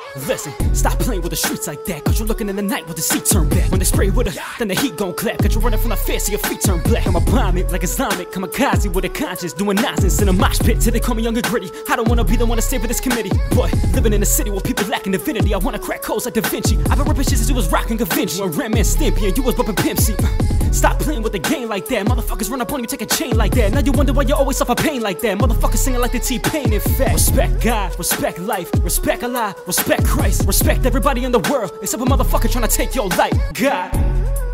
Listen, stop playing with the streets like that, cause you're looking in the night with the seat turned back. When they spray with her, then the heat gon' clap, cause you're running from the fear so your feet turn black. I'ma bomb it like Islamic, kamikaze with a conscience, doing nonsense in a mosh pit till they call me young and gritty. I don't wanna be the one to stay for this committee. Boy, living in a city where people lacking divinity, I wanna crack codes like Da Vinci. I've been ripping shit since you was rocking Da Vinci. You a Ram and Stimpy and you was bumping Pimp C. Stop playing with the game like that. Motherfuckers run up on you, take a chain like that. Now you wonder why you always suffer pain like that. Motherfuckers singing like the T-Pain. In fact, respect God, respect life, respect Allah, respect Christ, respect everybody in the world except a motherfucker trying to take your life. God.